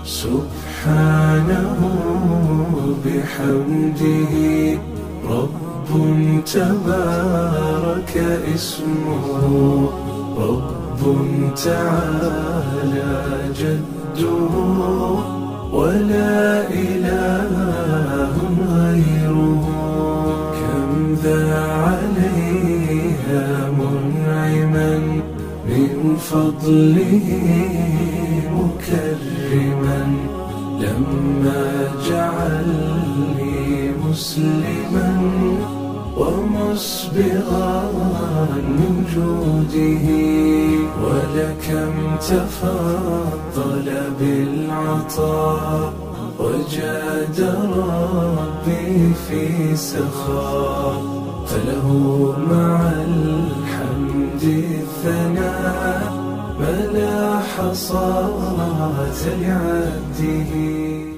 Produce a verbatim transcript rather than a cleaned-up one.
سبحانه بحمده رب تبارك اسمه، رب تعالى جده، ولا إله غيره. كم ذا عليها منعما من فضله مكرما، لما جعلني مسلما ومسبغا من جوده. ولكم تفضل بالعطاء وجاد ربي في سخاء، فله مع الحمد الثناء، ما لا حصاة لعبده.